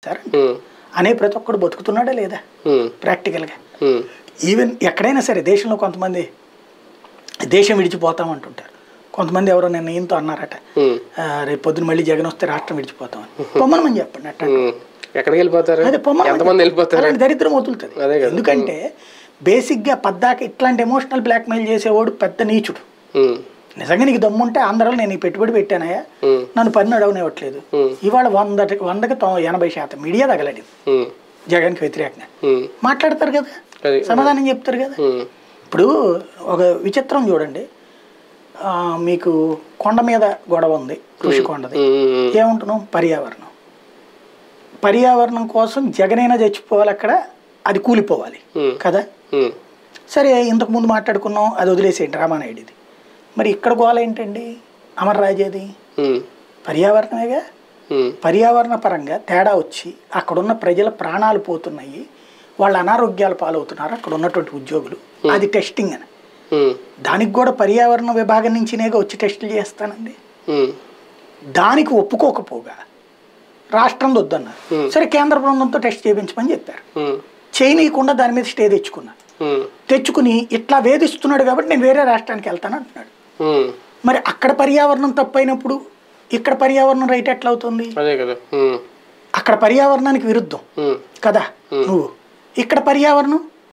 ఇస్తారు అనే ప్రతి ఒక్కడు బతుకుతున్నాడా లేదా ప్రాక్టికల్గా. ఈవెన్ ఎక్కడైనా సరే దేశంలో కొంతమంది దేశం విడిచిపోతామంటుంటారు, కొంతమంది ఎవరో నిన్న ఈయంతో అన్నారట రేపు పొద్దున మళ్ళీ జగన్ వస్తే రాష్ట్రం విడిచిపోతామని. పొమ్మనమని చెప్పండి అట్లా. ఎక్కడికి వెళ్ళిపోతారు? అదే పొమ్మని దరిద్రం వదులుతుంది. ఎందుకంటే బేసిక్గా పద్దాక ఇట్లాంటి ఎమోషనల్ బ్లాక్మెయిల్ చేసేవాడు పెద్ద నీచుడు. నిజంగా నీకు దమ్ముంటే ఆంధ్రాలో నేను ఈ పెట్టుబడి పెట్టానయా నన్ను పని నడవనివ్వట్లేదు, ఇవాళ 100కి 80% మీడియా తగలడింది జగన్కి వ్యతిరేకంగా మాట్లాడతారు కదా, సమాధానం చెప్తారు కదా. ఇప్పుడు ఒక విచిత్రం చూడండి, మీకు కొండ మీద గొడవ ఉంది, ఋషికొండది, ఏముంటున్నాం పర్యావరణం. పర్యావరణం కోసం జగనైనా చచ్చిపోవాలి, అక్కడ అది కూలిపోవాలి కదా. సరే ఇంతకుముందు మాట్లాడుకున్నాం, అది వదిలేసేయండి రామానాయుడిది. మరి ఇక్కడ గోల ఏంటండి అమర్రాజేది? పర్యావరణమేగా. పర్యావరణ పరంగా తేడా వచ్చి అక్కడున్న ప్రజల ప్రాణాలు పోతున్నాయి, వాళ్ళు అనారోగ్యాలు పాలవుతున్నారు అక్కడ ఉన్నటువంటి ఉద్యోగులు. అది టెస్టింగ్ అని, దానికి కూడా పర్యావరణ విభాగం నుంచినేగా వచ్చి టెస్టులు చేస్తానండి. దానికి ఒప్పుకోకపోగా రాష్ట్రం వద్దన్నారు. సరే కేంద్ర బృందంతో టెస్ట్ చేయించమని చెప్పారు, చేయనీయకుండా దాని మీద స్టే తెచ్చుకున్నారు. తెచ్చుకుని ఇట్లా వేధిస్తున్నాడు కాబట్టి నేను వేరే రాష్ట్రానికి వెళ్తాను అంటున్నాడు. మరి అక్కడ పర్యావరణం తప్పైనప్పుడు ఇక్కడ పర్యావరణం రైట్ ఎట్లా అవుతుంది? అక్కడ పర్యావరణానికి విరుద్ధం కదా నువ్వు, ఇక్కడ పర్యావరణం